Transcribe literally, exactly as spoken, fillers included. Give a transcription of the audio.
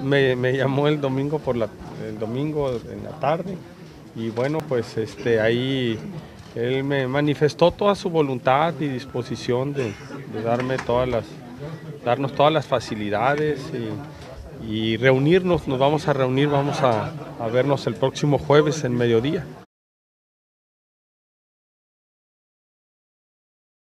me, me llamó el domingo por la, el domingo en la tarde y bueno, pues este, ahí él me manifestó toda su voluntad y disposición de, de darme todas las, darnos todas las facilidades y, y reunirnos, nos vamos a reunir, vamos a, a vernos el próximo jueves en mediodía.